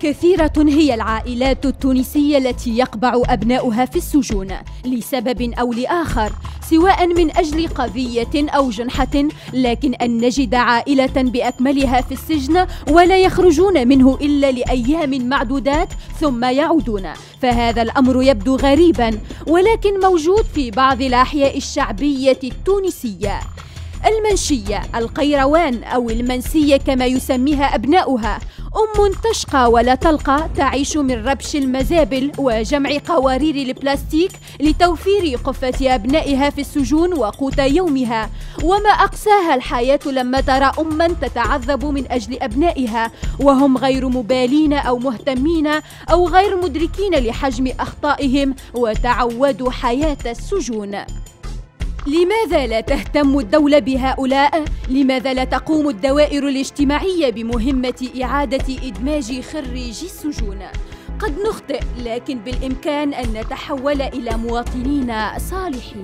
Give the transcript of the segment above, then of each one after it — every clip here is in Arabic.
كثيرة هي العائلات التونسية التي يقبع أبناؤها في السجون لسبب أو لآخر، سواء من أجل قضية أو جنحة، لكن أن نجد عائلة بأكملها في السجن ولا يخرجون منه إلا لأيام معدودات ثم يعودون، فهذا الأمر يبدو غريبا ولكن موجود في بعض الأحياء الشعبية التونسية. المنشية، القيروان أو المنسية كما يسميها أبناؤها، أم تشقى ولا تلقى، تعيش من ربش المزابل وجمع قوارير البلاستيك لتوفير قفة أبنائها في السجون وقوت يومها. وما أقساها الحياة لما ترى أما تتعذب من أجل أبنائها وهم غير مبالين أو مهتمين أو غير مدركين لحجم أخطائهم وتعودوا حياة السجون. لماذا لا تهتم الدولة بهؤلاء؟ لماذا لا تقوم الدوائر الاجتماعية بمهمة إعادة إدماج خريجي السجون؟ قد نخطئ، لكن بالإمكان أن نتحول إلى مواطنين صالحين.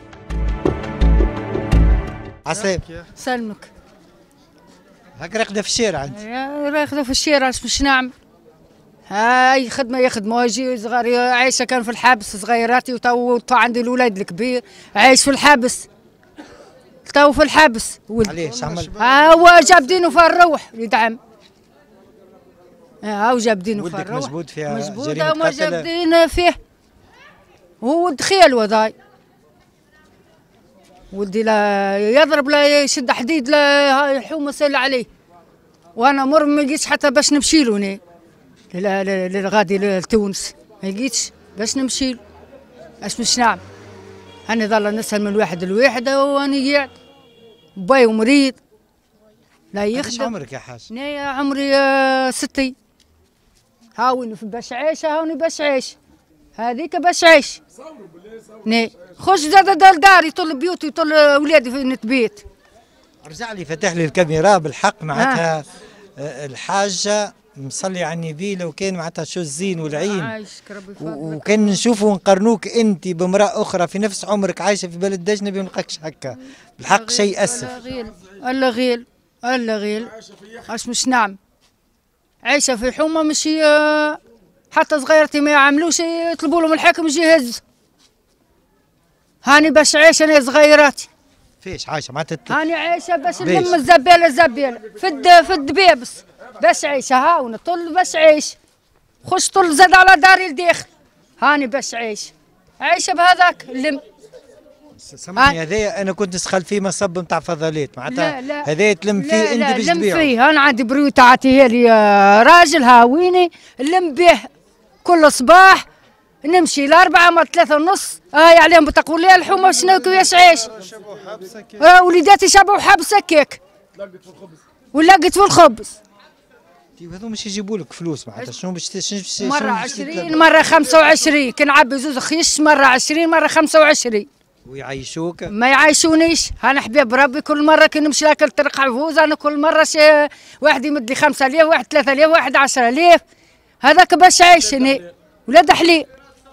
عسلامة. سلمك. هاك راقدة في الشارع أنت؟ راقدة في الشارع، باش نعمل؟ هاي خدمة يخدموا، يجي صغار عايشة كان في الحبس صغيراتي، وتو عندي الولاد الكبير عايش في الحبس، تو في الحبس. علاش عمل؟ هو جاب دينه في الروح يدعم، هاو جاب دينه في الروح. مجبود فيها مجبود، هما جاب دينه فيه، هو دخيل وضاي ولدي لا يضرب لا يشد حديد لا الحومة سال عليه، وانا مر ما لقيتش حتى باش نمشي له للغادي لتونس، ما لقيتش باش نمشي له، اش باش نعمل؟ انا ظل نسال من واحد لواحد واني قاعد باي ومريض لا يخدم. ايش عمرك يا حاج؟ انا عمري 60. هاوني باش عايش، هاوني باش عايش، هذيك باش عايش. خش زاد لداري طول بيوتي طول ولادي في نتبيت. رجع لي فتح لي الكاميرا بالحق معناتها الحاجة مصلي على النبي، لو كان معناتها شو الزين والعين وكان نشوفوا ونقارنوك انت بامرأة اخرى في نفس عمرك عايشة في بلد اجنبي ونلقاكش هكا، بالحق شيء اسف. الله غيل الله غيل، اش مش نعم؟ عايشة في حومة، مش حتى صغيرتي ما يعملوش، يطلبوا لهم الحاكم يجي يهز. هاني باش عايشة انا صغيراتي. فيش عايشة معناتها؟ هاني عايشة باش نلم الزبالة في الدبابس باش عايشة، هاونا طل باش عايش، خش طل زاد على داري الداخل، هاني باش عايشة بهذاك اللم. سامحني، هذايا انا كنت نسخل فيه مصب نتاع فضلات معناتها، هذايا تلم فيه انت باش تبيعه؟ لا فيه، انا عندي بريوت عطيها لي راجل هاويني نلم به كل صباح، نمشي ل4 ما 3:30، هاي عليهم بتقول الحومه باش ناكل واش عيش. وليداتي شبعوا حبس هكاك ولقيت في الخبز. هذو مش يجيبوا لك فلوس معناتها، شنو باش مرة 20 مرة 25، كنعبي زوز خيش مرة 20 مرة 25. ويعيشوك؟ ما يعيشونيش، انا حبيب ربي كل مرة كي نمشي ناكل طرق عفوز، انا كل مرة واحد يمد لي 5000 واحد 3000 واحد 10,000، هذاك باش عايش انا ولاد حليب.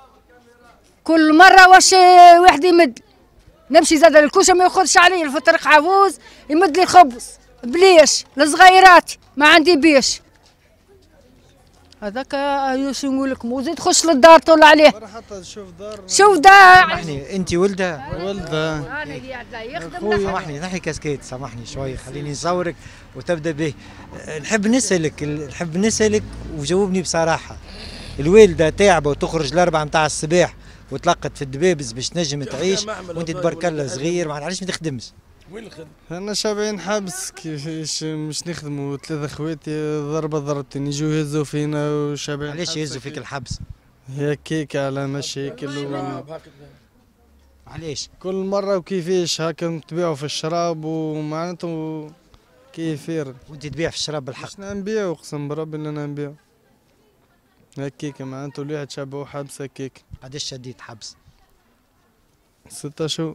كل مرة واش واحد يمد، نمشي زاد للكوشه ما ياخذش علي في طريق عفوز، يمد لي خبز بليش لصغيراتي ما عندي بيش. هذاك شو نقول لكم، وزيد خش للدار طول عليه. حتى شوف دار. سامحني انت ولده؟ ولده. انا قاعد لا يخدم. سامحني نحي كاسكيت، سامحني شوي خليني نصورك وتبدا به. نحب نسالك وجاوبني بصراحه. الوالده تعبه وتخرج ل4 متاع الصباح وتلقت في الدبابز باش تنجم تعيش، وانت تبارك الله صغير، علاش ما تخدمش؟ وين الخدمة؟ انا شابين حبس، كيفاش مش نخدموا 3 خواتي ضربتين يجوا يهزوا فينا وشابين. علاش يهزوا فيك الحبس؟ هكاك على مشاكل علاش؟ كل مرة وكيفاش هكا نتبيعوا في الشراب ومعناته كيفير. وانت تبيع في الشراب بالحق؟ باش نبيعوا اقسم بربي اللي نبيعوا هكاك معناته الواحد شابه حبس هكاك. قداش شديت حبس؟ 6 شهور.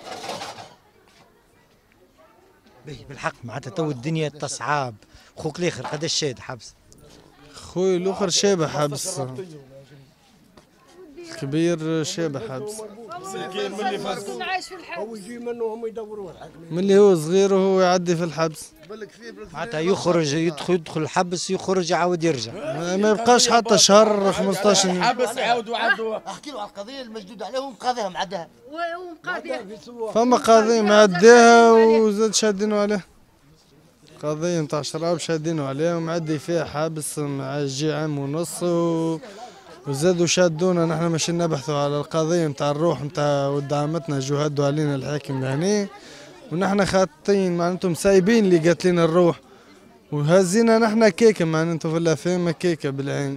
بالحق معناتها تو الدنيا تصعاب. خوك الاخر قداش شاد حبس؟ خويا الاخر شابه حبس، الكبير شابه حبس. مسكين من اللي فاز عايش في الحبس هو يجي منه وهم يدوروا الحكم من اللي هو صغير وهو يعدي في الحبس معناتها يخرج يدخل الحبس يخرج يعاود يرجع ما يبقاش حتى شهر 15 يوم. حبس يعاودوا احكي له على القضيه المسدود عليهم قاضيها معدها فما قاضي معديها وزاد شادينه عليه قضية نتاع شراب شادينه عليه ومعدي فيها حابس مع جي عام ونص وزادوا شادونا. نحن ماشيين نبحثوا على القضية نتاع الروح نتاع ود عمتنا جهدوا علينا الحاكم لهني ونحن خاطين معناتهم سايبين اللي قاتلين الروح وهزينا نحن كيكة معناتهم في الافلام كيكة بالعين.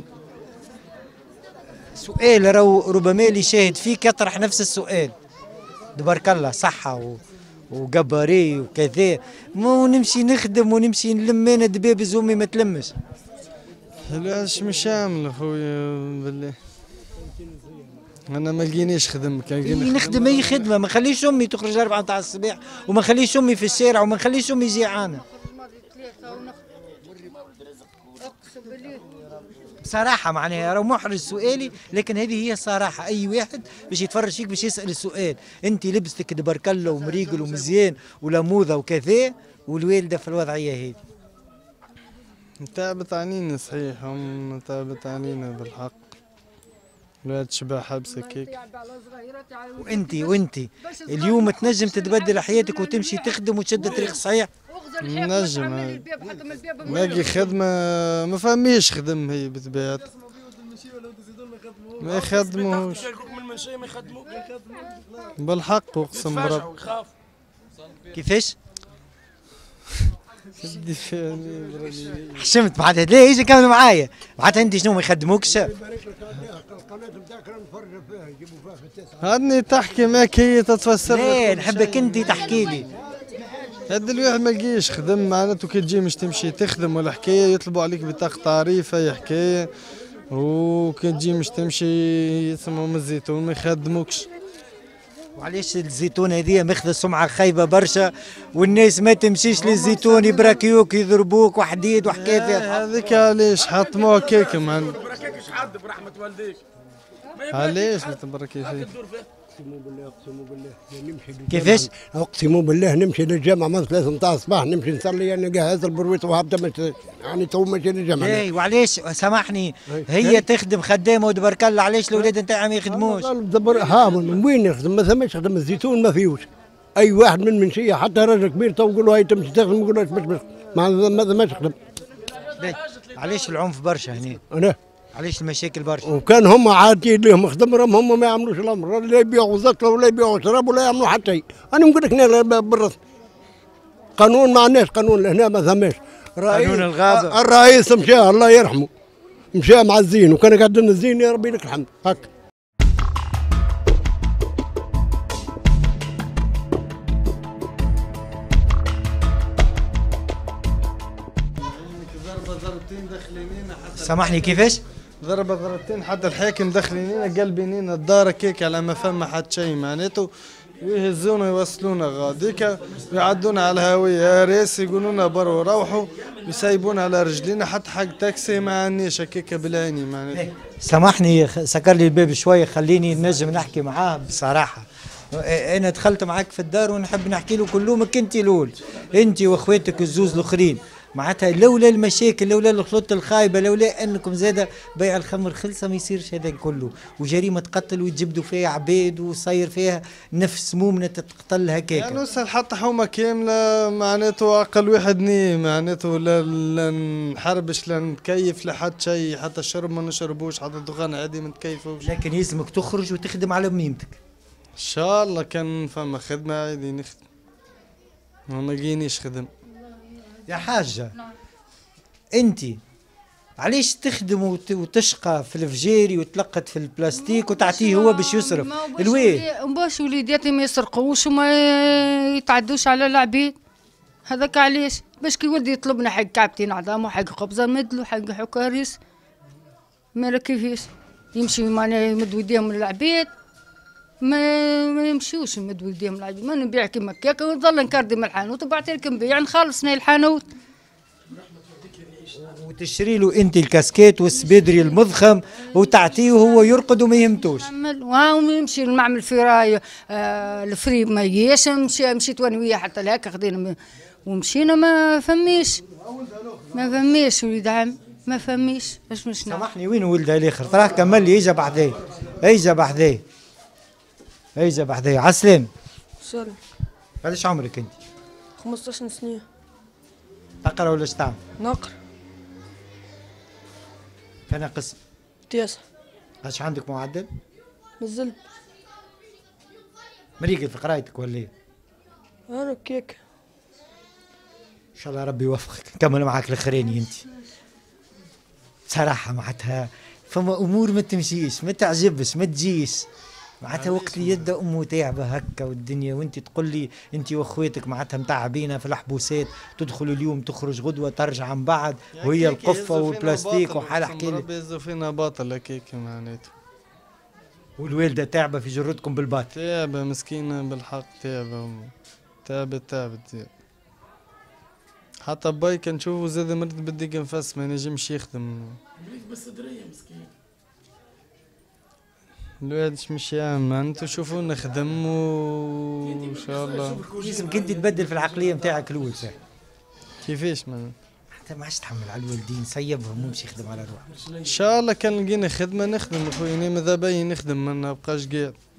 سؤال ربما اللي شاهد فيك يطرح نفس السؤال تبارك الله صحة وقباري وكذا مو نمشي نخدم ونمشي نلم انا دبابز امي ما تلمش. علاش مش عامل اخويا بالله انا ما لقينيش خدم كان نخدم اي خدمه ما نخليش امي تخرج 4 تاع الصباح وما نخليش امي في الشارع وما نخليش امي جيعانه. بصراحه معناها راه محرج سؤالي لكن هذه هي الصراحه. اي واحد باش يتفرج فيك باش يسال السؤال انت لبستك تبارك الله ومريقل ومزيان ولموذه وكذا والوالده في الوضعيه هذه. تعبت عنينا صحيح هم تعبت عنينا بالحق لا تشبع حبسه كيك. وانت اليوم تنجم تتبدل حياتك وتمشي تخدم وتشد الطريق صحيح؟ نجم نلاقي خدمه ما فهميش خدم هي بطبيعتها ما يخدموش بالحق اقسم برب. كيفاش؟ حشمت معناتها ليه يجي كملوا معايا معناتها انت شنو ما يخدموكش؟ هادني تحكي معك هي تتفسر. لا نحبك انت تحكي لي. هاد الواحد ما لقيش خدم معناته كي تجي مش تمشي تخدم ولا حكايه يطلبوا عليك بطاقه تعريف اي حكايه وكي تجي مش تمشي يسموهم الزيتون ما يخدموكش. وعلاش الزيتون هذه ماخذه سمعه خايبه برشا والناس ما تمشيش للزيتون يبراكيوك يضربوك وحديد وحكايه هذيك علاش حطموها كيك معنا حد برحمه والديك علاش ما تبركي فيه. اقسم بالله نمشي كيفاش؟ اقسم بالله نمشي للجامعه من 3 نتاع الصباح نمشي نصلي انا جهاز البرويت وهبدا يعني تو ماشي للجامعه. اي وعلاش سامحني هي تخدم خدامه وتبارك الله علاش الاولاد نتاعها ما يخدموش؟ ها من وين يخدم؟ ما ثماش خدم الزيتون ما فيهوش. اي واحد من منشيه حتى راجل كبير تو نقول له هاي تمشي تخدم يقول له باش ما ثماش خدم. علاش العنف برشا هنا؟ انا علاش المشاكل برشا؟ وكان هم عادين لهم خدمهم هم ما يعملوش الامر لا يبيعوا زكله ولا يبيعوا شراب ولا يعملوا حتى شيء. انا نقول لك هنا بالرسم قانون ما عندناش قانون لهنا ما ثماش. قانون الغابه الرئيس مشى الله يرحمه مشى مع الزين وكان قاعد لنا الزين يا ربي لك الحمد هكا. سامحني كيفاش؟ ضربتين حتى الحاكم دخلينينا قلبينينا الدار كيك على ما فما حد شيء معناته ويهزونا يوصلونا غاديكا ويعدونا على الهوية يا ريس يقولونا بروا روحوا ويسيبونا على رجلينا حتى حق تاكسي ما عندنيش هكاكا بالعيني معناته. سامحني سكر لي الباب شويه خليني نجم نحكي معاه بصراحه. انا دخلت معاك في الدار ونحب نحكي له كلومك انت الاول انت واخواتك الزوز الاخرين معناتها لولا المشاكل لولا الخلط الخايبه لولا انكم زاده بيع الخمر خلصه ما يصيرش هذا كله وجريمه قتل ويتجبدوا فيها عباد وصير فيها نفس مؤمنه تقتل هكاك. يعني نوصل حتى حومه كامله معناته اقل واحد ني معناته لا نحربش لا نتكيف لحد شيء حتى الشرب ما نشربوش حتى الدخان عادي ما نتكيفوش. لكن يلزمك تخرج وتخدم على ميمتك. ان شاء الله كان فما خدمه عادي نخدم ما لقينيش خدم. يا حاجة انت علاش تخدم وتشقى في الفجيري وتلقت في البلاستيك وتعطيه هو باش يصرف الويه باش وليداتي ما يسرقوش وما يتعدوش على العبيد هذاك علاش باش كي ولدي يطلبنا حق كعبتين عظام وحق خبزه مدلو حق حكاريس ما كيفاش يمشي معناها يمد وديهم للعبيد ما يمشيوش يمد ولديهم العبيد ما نبيع كيما هكاك ونظل نكردم الحانوت وبعد هيك نبيع نخلص الحانوت. وتشتري له انت الكاسكيت والسبيدري المضخم وتعطيه وهو يرقد وما يهمتوش. ونمشي نعمل فراي الفري ما يجيش. مشيت وانا وياه حتى لهكا خدينا ومشينا ما فميش وليد عم ما فميش. اش مش سامحني وين ولدها الاخر؟ تراه كمل لي. اجا بحذايا عسلام. سلام. قداش عمرك انت؟ 15 سنة. تقرا ولا اش تعمل؟ نقرا. كان قسم؟ 9. قداش عندك معدل؟ مازلت. مريقل في قرايتك ولا ايه؟ انا كيك. ان شاء الله ربي يوفقك. نكمل معاك الاخراني انت. بصراحة معناتها فما امور ما تمشيش، ما تعجبش، ما تجيش. معناتها وقت اللي يبدا امه تعبه هكا والدنيا وانت تقول لي انت واخواتك معناتها متعبين في الحبوسات، تدخل اليوم تخرج غدوه ترجع من بعد وهي القفه والبلاستيك وحال احكي لك. ربي يهزوا فينا باطل هكاك معناته. والوالده تعبه في جرتكم بالباطل. تعبه مسكينه بالحق، تعبت زياد. حتى باي كان نشوفه زاد مريض بالديك نفس ما ينجمش يخدم. مريض بالصدريه مسكين. الواحد مش يعمل معناتها شوفوا نخدم وان شاء الله. لازمك انت تبدل في العقليه نتاعك الاول صح. كيفاش معناتها؟ حتى ما عادش تحمل على الوالدين، سيبهم وامشي يخدم على روحك. ان شاء الله كان لقينا خدمه نخدم اخويا، انا ماذا بيا نخدم ما نبقاش قاعد.